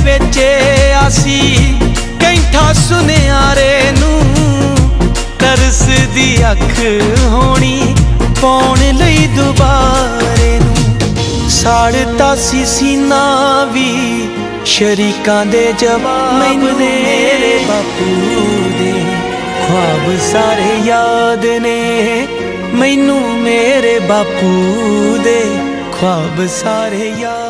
ਵਿੱਚ ਆਸੀ ਕੈਂਠਾ ਸੁਨਿਆਰੇ ਨੂੰ ਤਰਸਦੀ ਅੱਖ ਹੋਣੀ ਪਾਉਣ ਲਈ ਦੁਬਾਰੇ ਨੂੰ। ਸਾੜਤਾ ਸੀ ਸੀਨਾ ਵੀ ਸ਼ਰੀਕਾਂ ਦੇ ਜਵਾਬ ਨੇ। ਮੇਰੇ ਬਾਪੂ ਦੇ ख्वाब सारे याद ने मैनू, मेरे बापू दे ख्वाब सारे याद।